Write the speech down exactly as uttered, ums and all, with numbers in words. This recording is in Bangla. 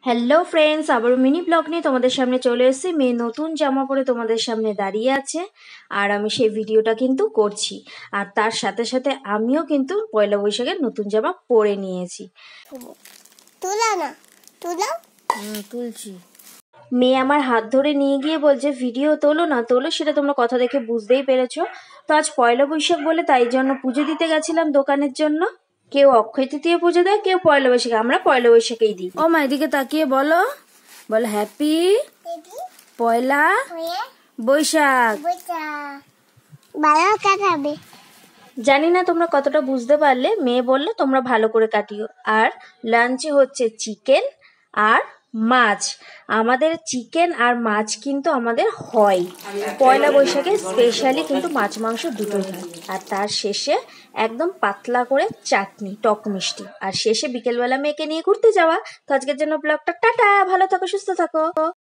হ্যালো ফ্রেন্ডস, আবার মিনি ব্লগ নিয়ে তোমাদের সামনে চলে এসেছি। মেয়ে নতুন জামা পরে তোমাদের সামনে দাঁড়িয়ে আছে আর আমি সেই ভিডিওটা কিন্তু করছি। আর তার সাথে সাথে আমিও কিন্তু পয়লা বৈশাখের নতুন জামা পরে নিয়েছি। তুলা না তুলা তুলছি। মেয়ে আমার হাত ধরে নিয়ে গিয়ে বলছে ভিডিও তোলো না তোলো, সেটা তোমরা কথা দেখে বুঝতেই পেরেছো। তো আজ পয়লা বৈশাখ বলে তাই জন্য পুজো দিতে গেছিলাম দোকানের জন্য। কেউ অক্ষয় তৃতীয় পুজো দেয়, কেউ পয়লা বৈশাখে, আমরা পয়লা বৈশাখেই দিই। ও মা, এদিকে তাকিয়ে বলো, বলো হ্যাপি পয়লা বৈশাখ। ভালো কাটাবে। জানি না তোমরা কতটা বুঝতে পারলে। মেয়ে বললো তোমরা ভালো করে কাটিও। আর লাঞ্চে হচ্ছে চিকেন আর মাছ। আমাদের চিকেন আর মাছ কিন্তু আমাদের হয় পয়লা বৈশাখে, স্পেশালি কিন্তু মাছ মাংস দুটোই হয়। আর তার শেষে একদম পাতলা করে চাটনি, টক মিষ্টি, আর শেষে বিকেলবেলা মেয়েকে নিয়ে ঘুরতে যাওয়া। তো আজকের জন্য ব্লগটা টাটা, ভালো থাকো, সুস্থ থাকো।